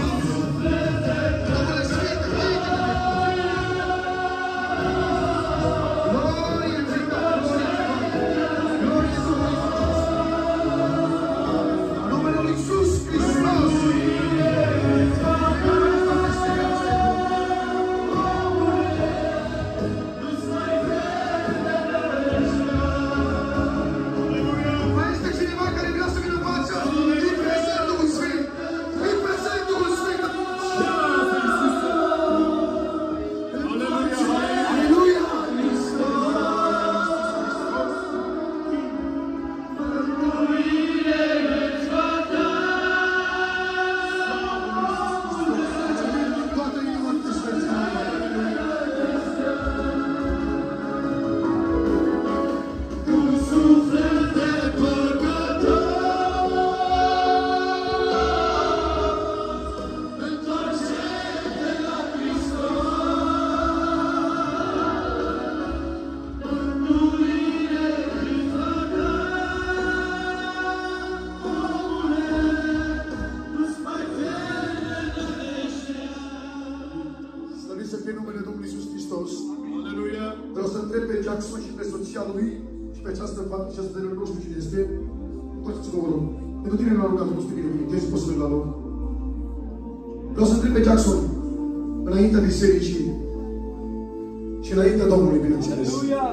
Vreau să întreb pe Jackson și pe soția lui și pe această fată, această tânără, nu știu cine este. Uitați-vă, vă rog. Pentru tine l-a rugat, nu știu bine, uite, poți să mergi la loc. Vreau să întreb pe Jackson, înaintea bisericii și înaintea Domnului, bineînțeles.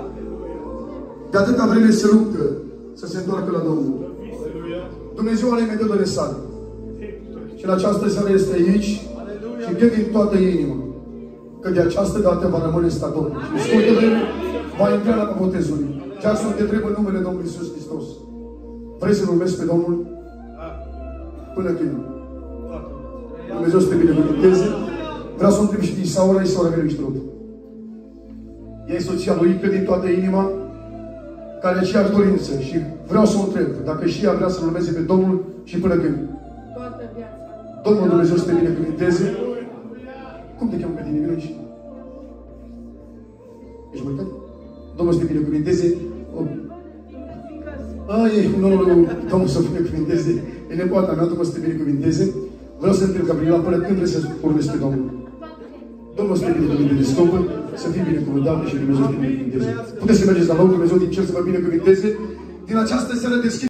De atâta vreme se luptă să se întoarcă la Domnul. Dumnezeu are imediat o resară. Și în această seară este aici și cred din toată inima că de această dată va rămâne stator. Și scurtă vreme va intra la botezul. Jackson, te întreb în numele Domnului Iisus Hristos. Vrei să-L urmezi pe Domnul? Până când? Dumnezeu să te binecuvânteze. Vreau să o întreb și din Isaura, Isaura vine și tot. Ea e soția lui, cred din toată inima, care are aceeași dorință. Și vreau să o întreb dacă și ea vrea să-L urmeze pe Domnul și până când? Toată viața. Domnul Dumnezeu să te binecuvânteze. Cum te cheamă pe tine? Vino aici. Ești mâncat? Domnul să te binecuvânteze. Nu, Domnul să te binecuvânteze. E nepoata mea, Domnul să te binecuvânteze. Vreau să întreb, Gabriela, până când vrei să urmezi pe Domnul? Domnul să te binecuvânteze. Scopă să fii binecuvântat și Dumnezeu să te binecuvânteze. Puteți să mergeți la loc, Dumnezeu din cer să vă binecuvânteze. Din această seară deschid